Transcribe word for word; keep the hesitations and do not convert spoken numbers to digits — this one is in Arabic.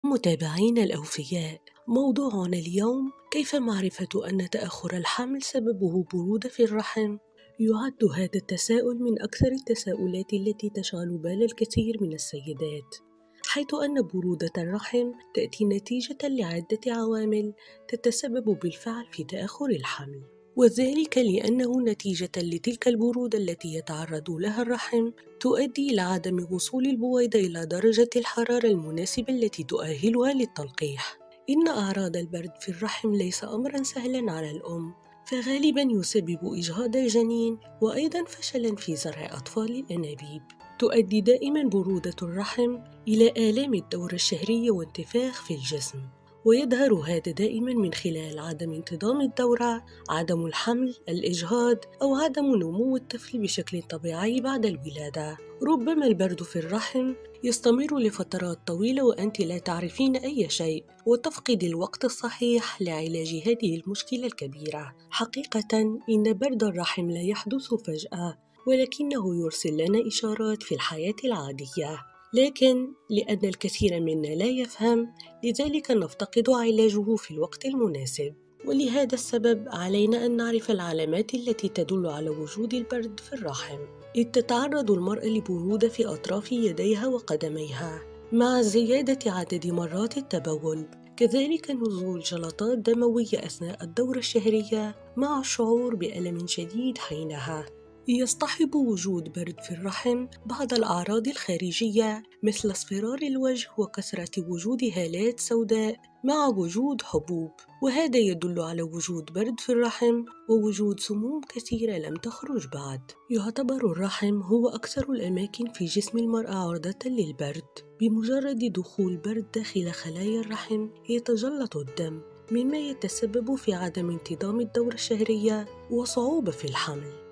متابعينا الأوفياء، موضوعنا اليوم كيف معرفة أن تأخر الحمل سببه برودة في الرحم؟ يعد هذا التساؤل من أكثر التساؤلات التي تشغل بال الكثير من السيدات، حيث أن برودة الرحم تأتي نتيجة لعدة عوامل تتسبب بالفعل في تأخر الحمل، وذلك لأنه نتيجة لتلك البرودة التي يتعرض لها الرحم تؤدي إلى عدم وصول البويضة إلى درجة الحرارة المناسبة التي تؤهلها للتلقيح. إن أعراض البرد في الرحم ليس أمراً سهلاً على الأم، فغالباً يسبب إجهاض الجنين وأيضاً فشلاً في زرع أطفال الأنابيب. تؤدي دائماً برودة الرحم إلى آلام الدورة الشهرية وانتفاخ في الجسم، ويظهر هذا دائماً من خلال عدم انتظام الدورة، عدم الحمل، الإجهاض، أو عدم نمو الطفل بشكل طبيعي بعد الولادة. ربما البرد في الرحم يستمر لفترات طويلة وأنت لا تعرفين أي شيء، وتفقد الوقت الصحيح لعلاج هذه المشكلة الكبيرة. حقيقة إن برد الرحم لا يحدث فجأة، ولكنه يرسل لنا إشارات في الحياة العادية، لكن لأن الكثير منا لا يفهم، لذلك نفتقد علاجه في الوقت المناسب. ولهذا السبب علينا أن نعرف العلامات التي تدل على وجود البرد في الرحم. إذ تتعرض المرأة لبرودة في أطراف يديها وقدميها مع زيادة عدد مرات التبول، كذلك نزول جلطات دموية أثناء الدورة الشهرية مع الشعور بألم شديد حينها. يصطحب وجود برد في الرحم بعض الأعراض الخارجية مثل اصفرار الوجه وكثرة وجود هالات سوداء مع وجود حبوب، وهذا يدل على وجود برد في الرحم ووجود سموم كثيرة لم تخرج بعد. يعتبر الرحم هو أكثر الأماكن في جسم المرأة عرضة للبرد. بمجرد دخول برد داخل خلايا الرحم يتجلط الدم، مما يتسبب في عدم انتظام الدورة الشهرية وصعوبة في الحمل.